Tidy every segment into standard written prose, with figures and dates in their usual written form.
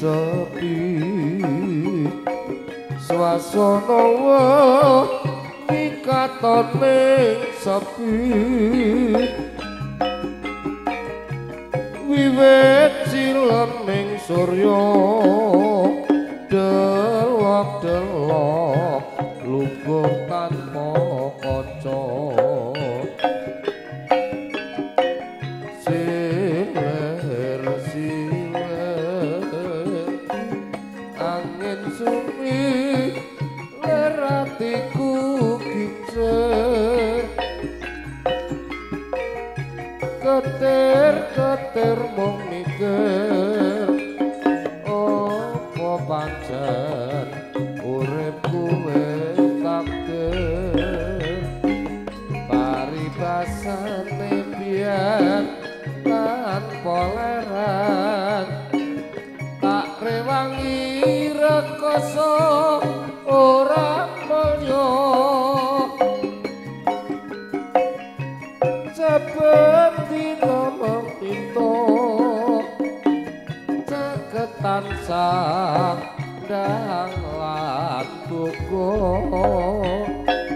sepi swasana iki katone sepi wiwit cilening surya delok-delok lungguh tanpa kaca angin sumi leratiku kicer ketir mung mikir apa pancen uripku wis takdir paribasane biyen tanpa leran tak rewangi rekoso ora mulya saben dina mengpinto caket tansah ndang lan gugur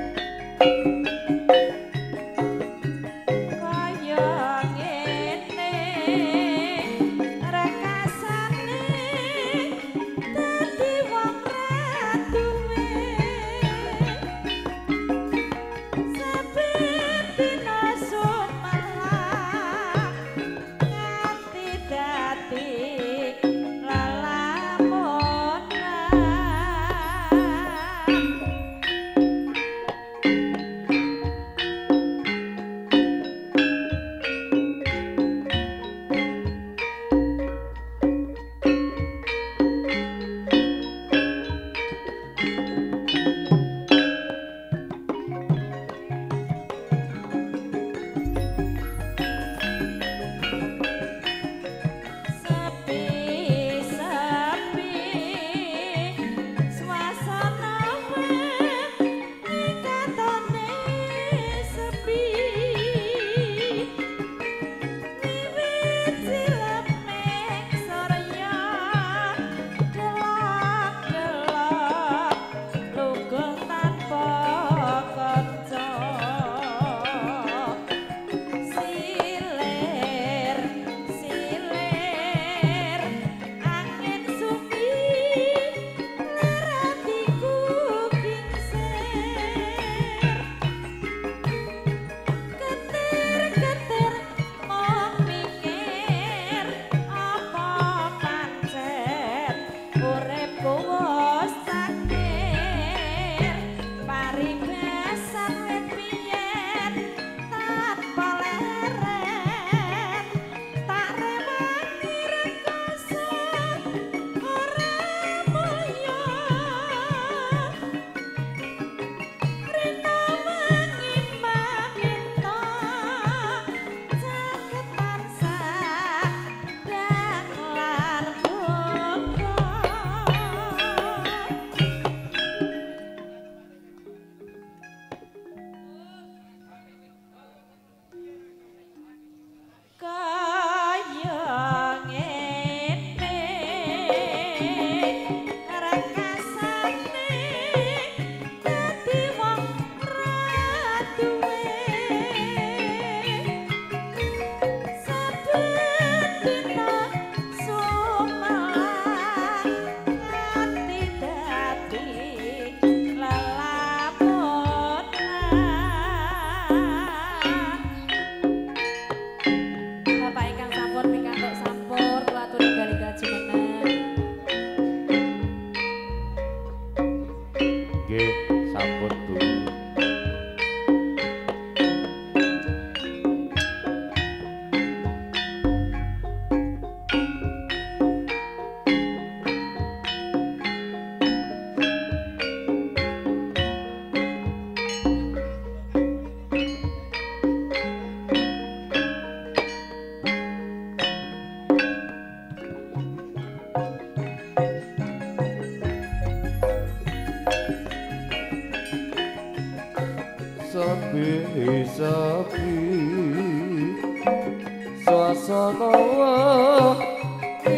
sepi suasana ikat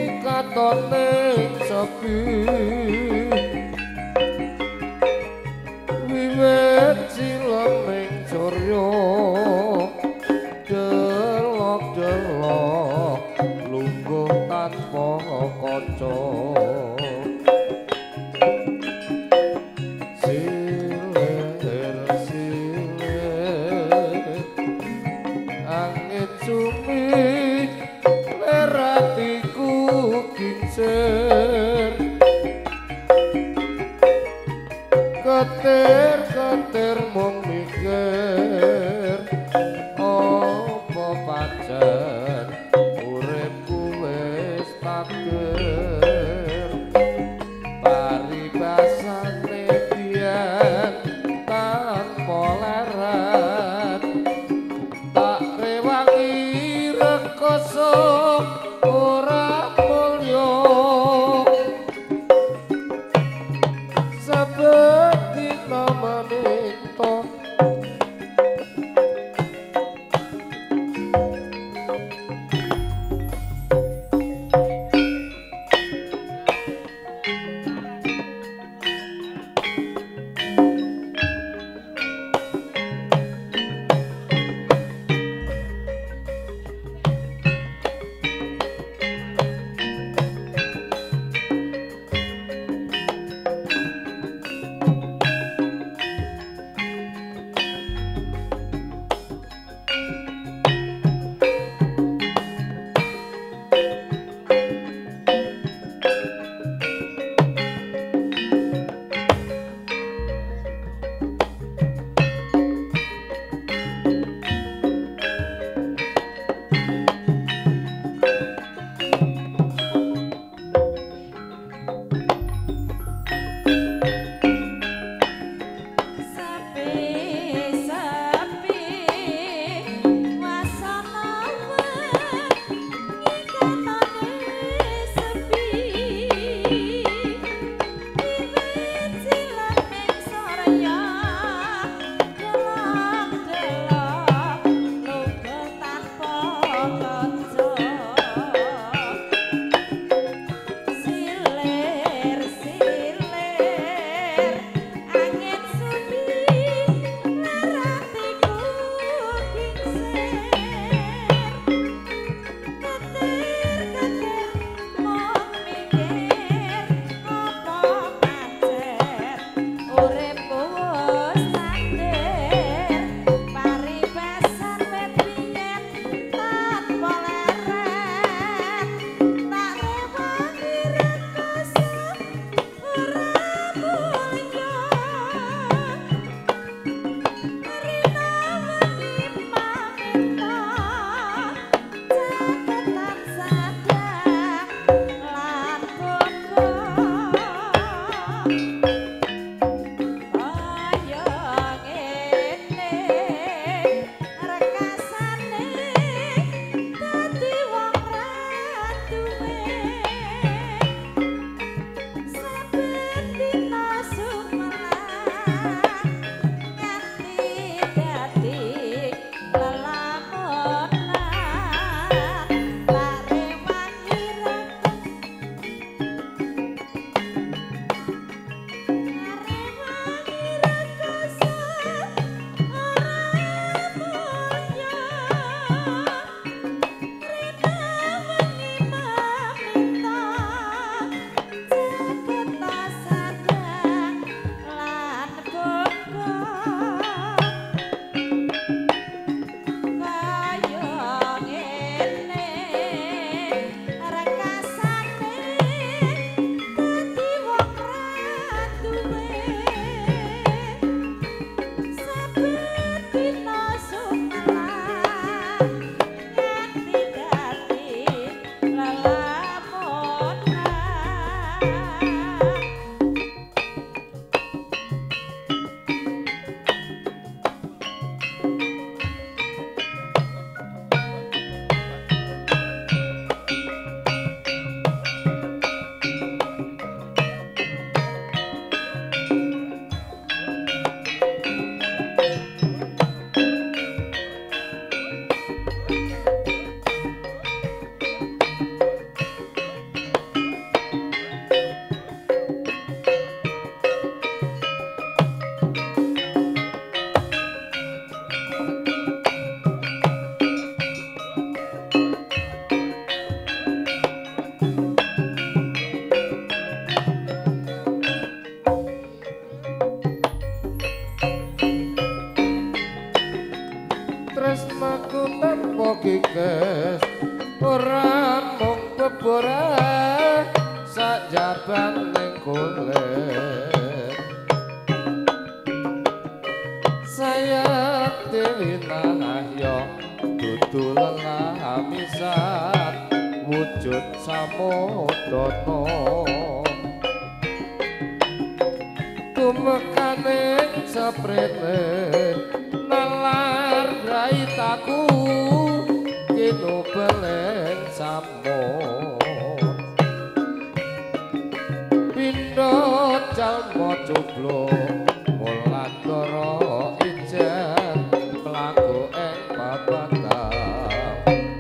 watone sepi wiwit cileming surya delok-delok lungguh tanpa kaca angin sumi leratiku kincir ketir-ketir mung mikir apa pancen uripku wis takdir paribasane biyen tanpa leren tak rewangi rekoso ora mulya sanjaban ning kulit saya tilinah yo dudu lelamisan wujud samudana tumekane seprene nalar raitaku kino belen samun pindo jalma jublo mulan doro ijen mlaku ing babatang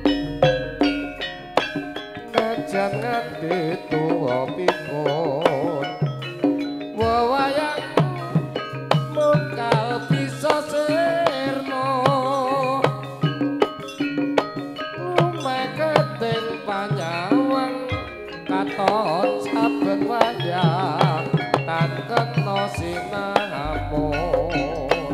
najan nganti tuwa pikun wewayang mungkal bisa sirna lumeketing panyawang katon saben wayah tan kena sinamun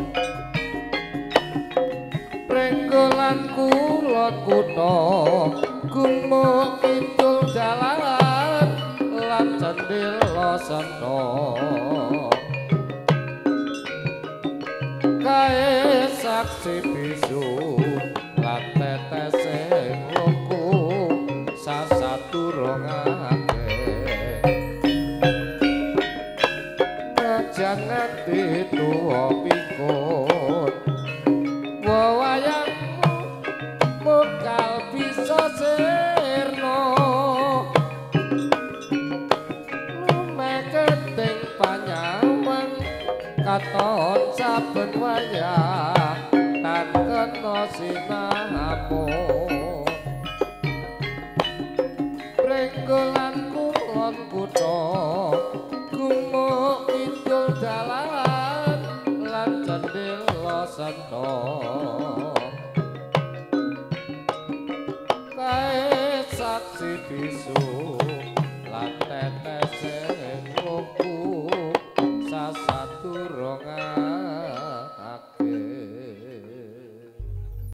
renggolan kulon kutha gumuk kidul dalan lan cendhela sena kae saksi bisu lan tetese ngluku sasaturungake jangan dituwa pikun wewayang mungkal bisa sirna lumeketing panyawang katon saben wayah tan kena sinamun renggolan kulon kutha gumuk kidul dalan lan cendhela sena